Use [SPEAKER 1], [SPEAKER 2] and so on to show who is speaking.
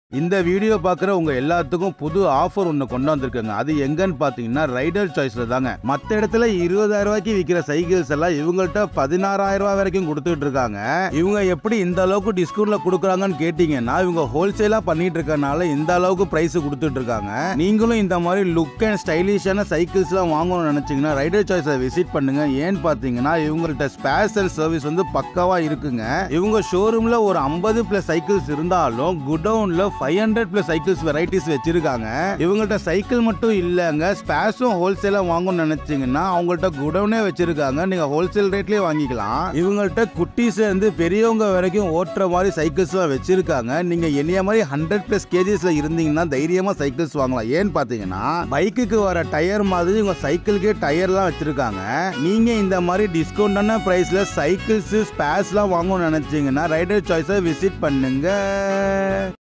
[SPEAKER 1] இந்த வீடியோ பார்க்குற உங்க எல்லாத்துக்கும் புது ஆஃபர் ஒன்று கொண்டு வந்திருக்காங்க. அது எங்கன்னு பார்த்தீங்கன்னா ரைடர் சாய்ஸ்ல தாங்க. மற்ற இடத்துல 20,000 ரூபாய்க்கு விற்கிற சைக்கிள்ஸ் எல்லாம் இவங்கள்ட்ட 16,000 ரூபாய் வரைக்கும் கொடுத்துட்டு இருக்காங்க. இவங்க எப்படி இந்த அளவுக்கு டிஸ்கவுண்ட்ல கொடுக்குறாங்கன்னு கேட்டீங்கன்னா இவங்க ஹோல்சேலா பண்ணிட்டு இருக்கனால இந்த அளவுக்கு பிரைஸ் கொடுத்துட்டு இருக்காங்க. நீங்களும் இந்த மாதிரி லுக் அண்ட் ஸ்டைலிஷான சைக்கிள்ஸ் எல்லாம் வாங்கணும்னு நினைச்சீங்கன்னா ரைடர் சாய்ஸை விசிட் பண்ணுங்க. ஏன்னு பார்த்தீங்கன்னா இவங்கள்ட்ட ஸ்பேஷல் சர்வீஸ் வந்து பக்காவா இருக்குங்க. இவங்க ஷோரூம்ல ஒரு 50+ சைக்கிள்ஸ் இருந்தாலும் குடவுன்ல 500+ சைக்கிள்ஸ் வெரைட்டிஸ் வச்சிருக்காங்க. இவங்கள்ட்ட சைக்கிள் மட்டும் இல்லங்க, ஸ்பேர்ஸும் ஹோல்சேலா வாங்கணும்னு நினைச்சீங்கன்னா அவங்கள்ட்ட குடவுனே வச்சிருக்காங்க. நீங்க ஹோல்சேல் ரேட்லயே வாங்கிக்கலாம். இவங்கள்ட்ட குட்டீஸ்ல இருந்து பெரியவங்க வரைக்கும் ஓட்டுற மாதிரி சைக்கிள்ஸ் எல்லாம் வச்சிருக்காங்க. நீங்க என்னைய மாதிரி 100+ கேஜிஸ்ல இருந்தீங்கன்னா தைரியமா சைக்கிள்ஸ் வாங்கலாம். ஏன்னு பாத்தீங்கன்னா பைக்குக்கு வர டயர் மாதிரி இவங்க சைக்கிளுக்கே டயர்லாம் வச்சிருக்காங்க. நீங்க இந்த மாதிரி டிஸ்கவுண்டான பிரைஸ்ல சைக்கிள்ஸ் ஸ்பேர்ஸ்லாம் வாங்கணும்னு நினைச்சீங்கன்னா ரைடர் சாய்ஸை விசிட் பண்ணுங்க.